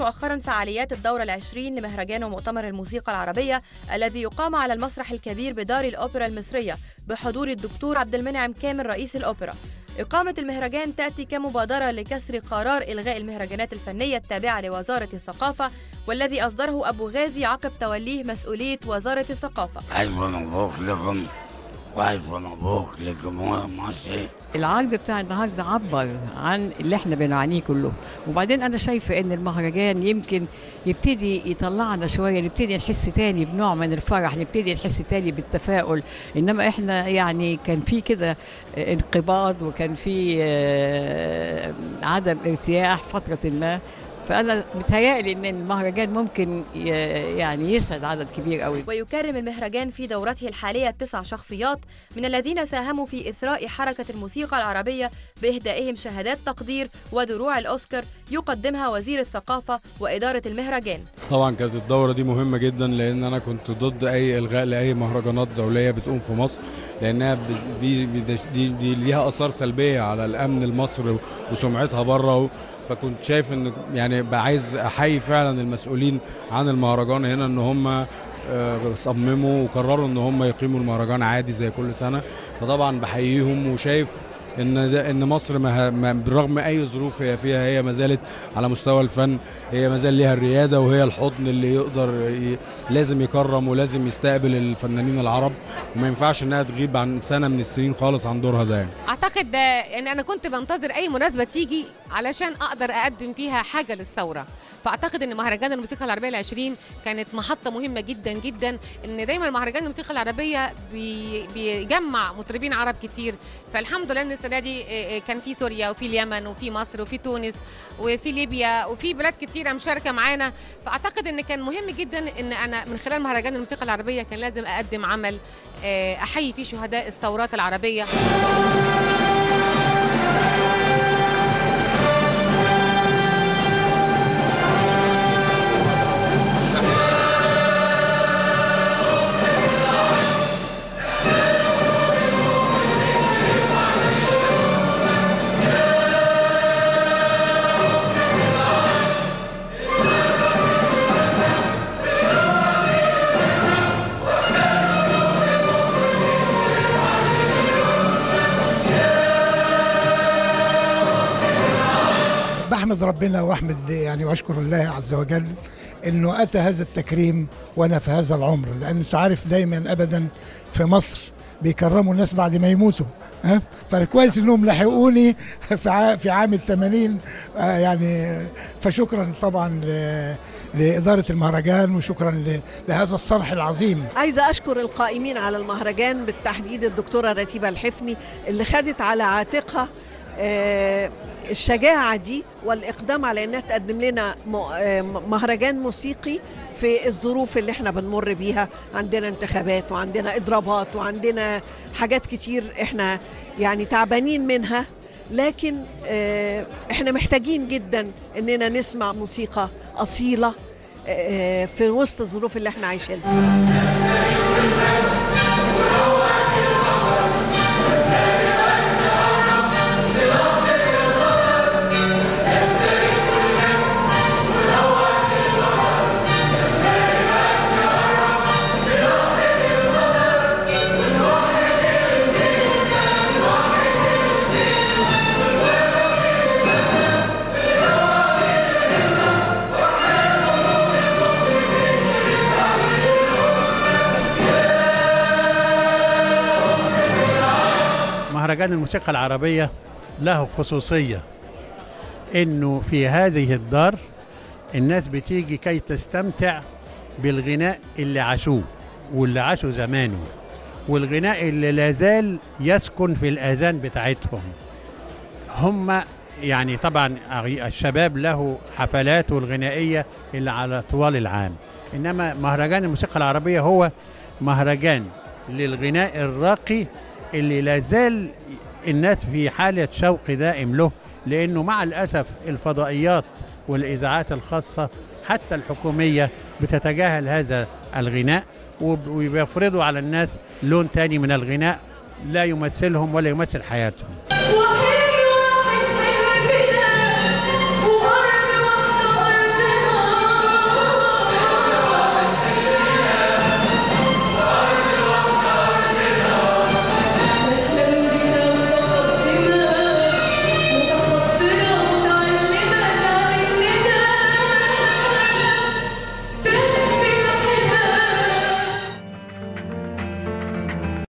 مؤخرا فعاليات الدورة العشرين لمهرجان ومؤتمر الموسيقى العربية الذي يقام على المسرح الكبير بدار الأوبرا المصرية بحضور الدكتور عبد المنعم كامل رئيس الأوبرا. إقامة المهرجان تأتي كمبادرة لكسر قرار إلغاء المهرجانات الفنية التابعة لوزارة الثقافة، والذي أصدره أبو غازي عقب توليه مسؤولية وزارة الثقافة. ألف مبروك لكم وألف مبروك للجمهور المصري. العرض بتاع النهارده عبر عن اللي احنا بنعانيه كله، وبعدين انا شايفه ان المهرجان يمكن يبتدي يطلعنا شويه، نبتدي نحس تاني بنوع من الفرح، نبتدي نحس تاني بالتفاؤل. انما احنا يعني كان في كده انقباض، وكان في عدم ارتياح فتره ما. فأنا متهيألي إن المهرجان ممكن يعني يسعد عدد كبير قوي. ويكرم المهرجان في دورته الحالية 9 شخصيات من الذين ساهموا في إثراء حركة الموسيقى العربية بإهدائهم شهادات تقدير ودروع الأوسكار يقدمها وزير الثقافة وإدارة المهرجان. طبعا كانت الدورة دي مهمة جدا، لأن أنا كنت ضد أي إلغاء لأي مهرجانات دولية بتقوم في مصر، لأنها دي ليها آثار سلبية على الأمن المصري وسمعتها بره. فكنت شايف ان يعني عايز احيي فعلا المسؤولين عن المهرجان هنا، ان هم صمموا وقرروا ان هم يقيموا المهرجان عادي زي كل سنه. فطبعا بحييهم، وشايف ان مصر بالرغم اي ظروف هي فيها، هي ما زالت على مستوى الفن، هي ما زال ليها الرياده، وهي الحضن اللي يقدر لازم يكرم ولازم يستقبل الفنانين العرب، وما ينفعش انها تغيب عن سنه من السنين خالص عن دورها ده. اعتقد ان انا كنت بنتظر اي مناسبه تيجي علشان اقدر اقدم فيها حاجه للثوره. فاعتقد ان مهرجان الموسيقى العربيه العشرين كانت محطه مهمه جدا جدا، ان دايما مهرجان الموسيقى العربيه بيجمع مطربين عرب كتير. فالحمد لله ان السنه دي كان في سوريا وفي اليمن وفي مصر وفي تونس وفي ليبيا وفي بلاد كتيره مشاركه معانا. فاعتقد ان كان مهم جدا ان انا من خلال مهرجان الموسيقى العربيه كان لازم اقدم عمل احيي فيه شهداء الثورات العربيه. بحمد ربنا واحمد يعني واشكر الله عز وجل انه اتى هذا التكريم وانا في هذا العمر، لان انت عارف دايما ابدا في مصر بيكرموا الناس بعد ما يموتوا، فكويس انهم لحقوني في عام ال80 يعني. فشكرا طبعا لإدارة المهرجان، وشكرا لهذا الصرح العظيم. عايزة أشكر القائمين على المهرجان، بالتحديد الدكتورة رتيبة الحفني اللي خدت على عاتقها الشجاعة دي والإقدام على أنها تقدم لنا مهرجان موسيقي في الظروف اللي احنا بنمر بيها. عندنا انتخابات وعندنا إضرابات وعندنا حاجات كتير احنا يعني تعبانين منها، لكن احنا محتاجين جدا أننا نسمع موسيقى أصيلة في وسط الظروف اللي احنا عايشينها. مهرجان الموسيقى العربية له خصوصية، إنه في هذه الدار الناس بتيجي كي تستمتع بالغناء اللي عاشوه واللي عاشوا زمانه، والغناء اللي لازال يسكن في الآذان بتاعتهم. هم يعني طبعا الشباب له حفلاته الغنائية اللي على طوال العام، إنما مهرجان الموسيقى العربية هو مهرجان للغناء الراقي اللي لازال الناس في حالة شوق دائم له، لأنه مع الأسف الفضائيات والإذاعات الخاصة حتى الحكومية بتتجاهل هذا الغناء، وبيفرضوا على الناس لون تاني من الغناء لا يمثلهم ولا يمثل حياتهم.